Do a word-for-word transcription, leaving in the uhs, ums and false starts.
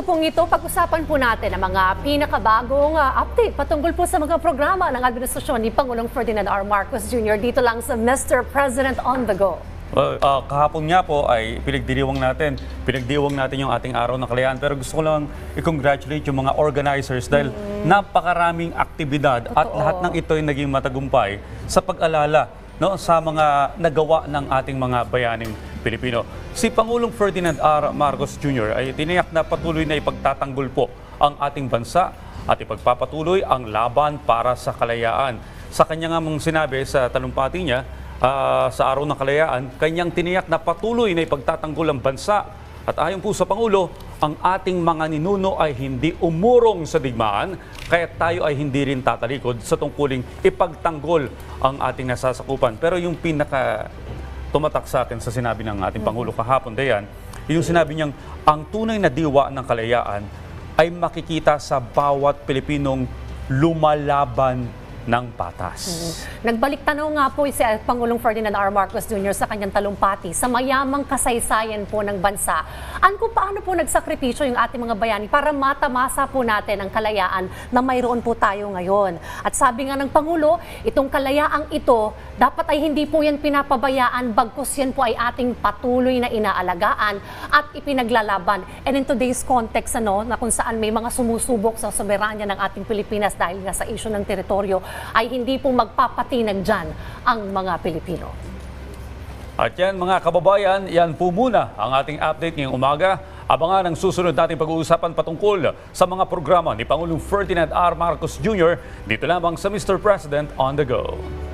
grupong ito, pag-usapan po natin ang mga pinakabagong uh, update patungkol po sa mga programa ng administrasyon ni Pangulong Ferdinand R. Marcos Junior dito lang sa Mister President on the Go. Well, uh, kahapon nga po ay pinagdiriwang natin, pinagdiwang natin yung ating araw ng kalayaan. Pero gusto ko lang i-congratulate yung mga organizers dahil mm-hmm. napakaraming aktibidad Totoo. At lahat ng ito ay naging matagumpay sa pag-alala no, sa mga nagawa ng ating mga bayaning Pilipino. Si Pangulong Ferdinand R. Marcos Junior ay tiniyak na patuloy na ipagtatanggol po ang ating bansa at ipagpapatuloy ang laban para sa kalayaan. Sa kanya nga mong sinabi sa talumpati niya, uh, sa araw ng kalayaan, kanyang tiniyak na patuloy na ipagtatanggol ang bansa. At ayon po sa Pangulo, ang ating mga ninuno ay hindi umurong sa digmaan, kaya tayo ay hindi rin tatalikod sa tungkuling ipagtanggol ang ating nasasakupan. Pero yung pinaka tumatak sa akin sa sinabi ng ating Pangulo kahapon, Dayan, yung sinabi niyang ang tunay na diwa ng kalayaan ay makikita sa bawat Pilipinong lumalaban ng patas. Mm-hmm. Nagbalik tanong nga po si Pangulong Ferdinand R. Marcos Junior sa kanyang talumpati sa mayamang kasaysayan po ng bansa. Ano kung paano po nagsakripisyo yung ating mga bayani para matamasa po natin ang kalayaan na mayroon po tayo ngayon. At sabi nga ng Pangulo, itong kalayaang ito, dapat ay hindi po yan pinapabayaan, bagkus yan po ay ating patuloy na inaalagaan at ipinaglalaban. And in today's context, ano, na kung saan may mga sumusubok sa soberanya ng ating Pilipinas dahil nga sa issue ng teritoryo, ay hindi po magpapatinag dyan ang mga Pilipino. At yan mga kababayan, yan po muna ang ating update ngayong umaga. Abangan ang susunod nating pag-uusapan patungkol sa mga programa ni Pangulong Ferdinand R. Marcos Junior dito lamang sa Mister President on the Go.